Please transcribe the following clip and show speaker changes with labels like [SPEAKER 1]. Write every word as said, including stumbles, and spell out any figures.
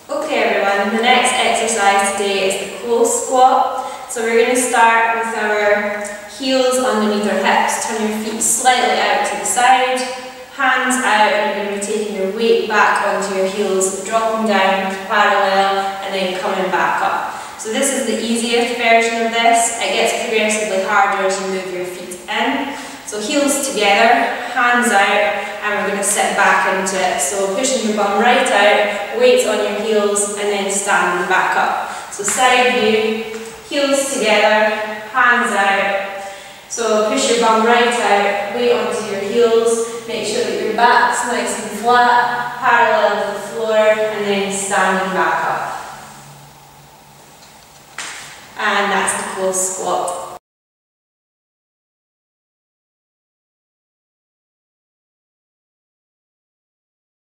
[SPEAKER 1] Okay everyone, the next exercise today is the close squat. So we're going to start with our heels underneath our hips. Turn your feet slightly out to the side, hands out, and you're going to be taking your weight back onto your heels, dropping down parallel and then coming back up. So this is the easiest version of this. It gets progressively harder as you move your feet in. So heels together, hands out, and we're going to sit back into it. So pushing your bum right out, weights on your heels, and then standing back up. So side view, heels together, hands out. So push your bum right out, weight onto your heels, make sure that your back's nice and flat, parallel to the floor, and then standing back up. And that's the close squat.